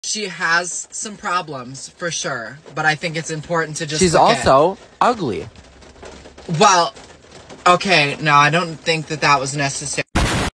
She has some problems, for sure. But I think it's important to just She's also ugly. Well, okay, no, I don't think that was necessary.